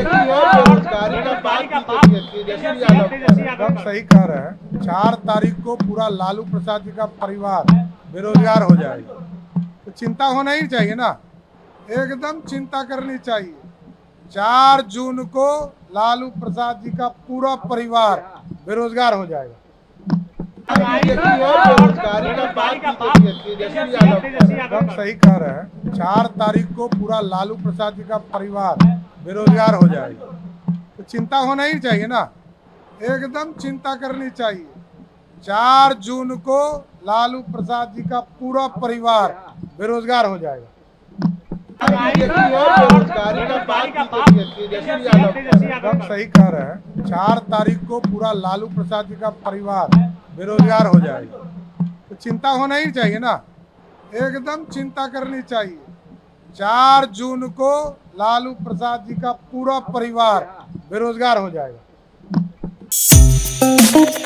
एकदम सही कह रहे हैं। 4 तारीख को पूरा लालू प्रसाद जी का परिवार बेरोजगार हो जाएगा, तो चिंता होना ही चाहिए ना, एकदम चिंता करनी चाहिए। 4 जून को लालू प्रसाद जी का पूरा परिवार बेरोजगार हो जाएगा। एकदम सही कह रहे हैं। 4 तारीख को पूरा लालू प्रसाद जी का परिवार बेरोजगार हो जाएगा, तो चिंता होना ही चाहिए ना, एकदम चिंता करनी चाहिए। 4 जून को लालू प्रसाद जी का पूरा परिवार बेरोजगार हो जाएगा। एकदम सही कह रहे हैं। 4 तारीख को पूरा लालू प्रसाद जी का परिवार बेरोजगार हो जाएगा, तो चिंता होना ही चाहिए ना, एकदम चिंता करनी चाहिए। 4 जून को लालू प्रसाद जी का पूरा परिवार बेरोजगार हो जाएगा।